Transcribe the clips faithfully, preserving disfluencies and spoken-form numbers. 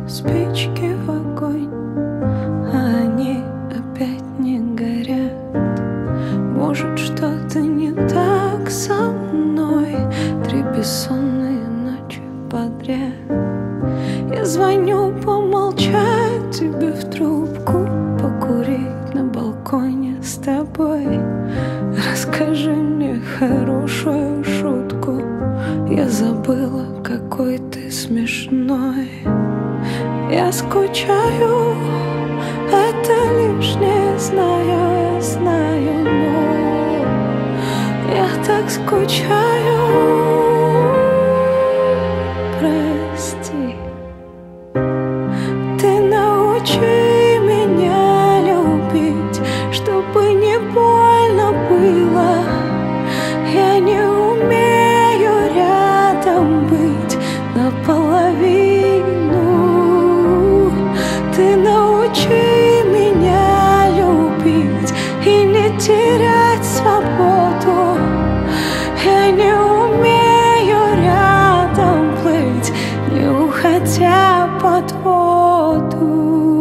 спички в огонь, а они опять не горят. Может, что-то не так со мной. Три бессонные ночи подряд я звоню помолчать тебе в трубку, покурить на балконе с тобой. Расскажи мне хорошую шутку, я забыла, какой ты смешной. Я скучаю, это лишнее, знаю, я знаю, но я так скучаю. Прости, ты научи меня любить, чтобы не больно было. Я не умею рядом быть наполовину. Ты научи меня любить и не терять свободу. Я не умею рядом плыть, не уходя под воду.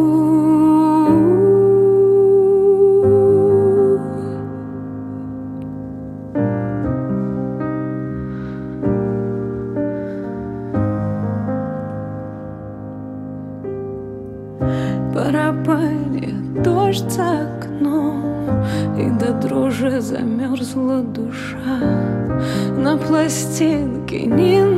Барабанит дождь за окном, и до дрожи замерзла душа. На пластинке не